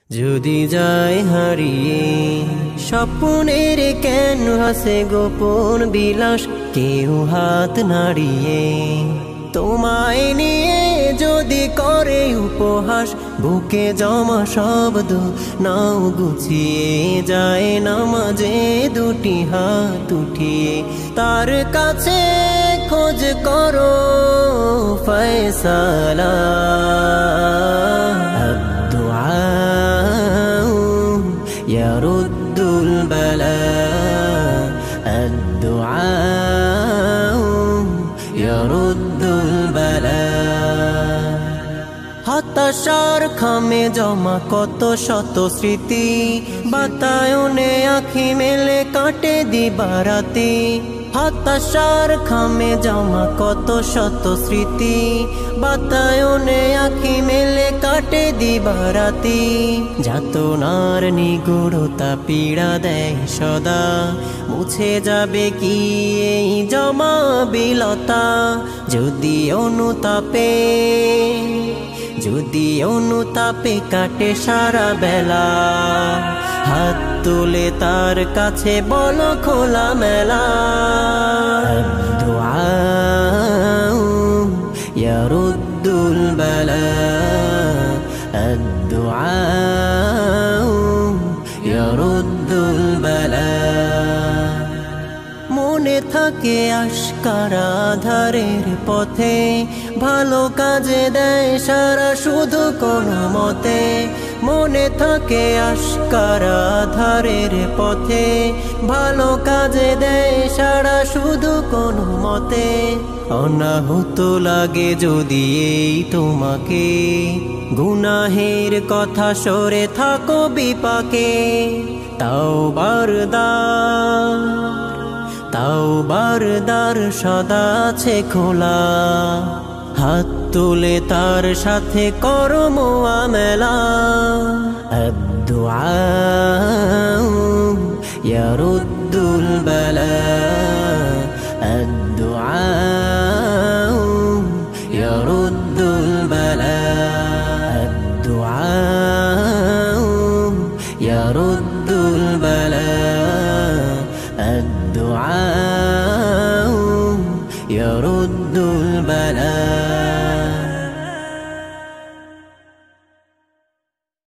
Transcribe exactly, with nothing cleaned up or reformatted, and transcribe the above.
যদি যায় হারিয়ে স্বপ্নের ক্যানভাসে গোপন বিলাস, কেউ হাত নাড়িয়ে তোমায় নিয়ে যদি করে উপহাস, বুকে জমা শব্দ নাও গুছিয়ে যায় নামাজে দুটি হাত উঠিয়ে। তার কাছে খোঁজ করো ফয়সালা, يرد البلاء، الدعاء يرد البلاء। হতাশার খামে জমা কত শত স্মৃতি, বাতায়নে আঁখি মেলে কাটে দিবারাতি। হতাশার খামে জমা কত শত স্মৃতি, বাতায়নে আঁখি মেলে কাটে দিবারাতি। যাতনার নিগুড়তা পীড়া দেয় সদা, মুছে যাবে কি এই জমা বিলতা? যদি অনুতাপে যদি অনুতাপে কাটে সারা বেলা, হাত তুলে তার কাছে বলো খোলা মেলা। الدعاء يرد البلاء، الدعاء يرد البلاء। মনে থাকে আশকারা ধারের পথে, ভালো কাজে দেয় সারা শুধু কোনো মতে। মনে থাকে আশকারা ধারের পথে, ভালো কাজে দেয় সারা শুধু কোনো মতে। অনাহুত লাগে যদি এই তোমাকে, গুনাহের কথা সরে থাকো বিপাকে। তাওবার দ্বার তাওবার দ্বার সদা আছে খোলা, হাত তুলে তার সাথে করো মুআমালা। الدعاء يرد البلاء، الدعاء